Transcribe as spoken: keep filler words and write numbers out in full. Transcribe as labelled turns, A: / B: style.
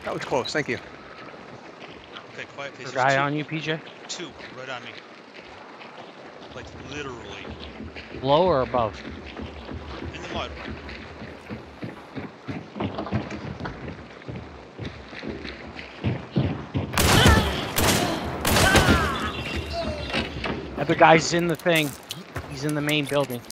A: That was close. Thank you.
B: Okay, quiet please.
C: Is there a guy on you, P J?
B: Two, right on me. Like, literally.
C: Below or above?
B: In the mud.
C: Other guy's in the thing. He's in the main building.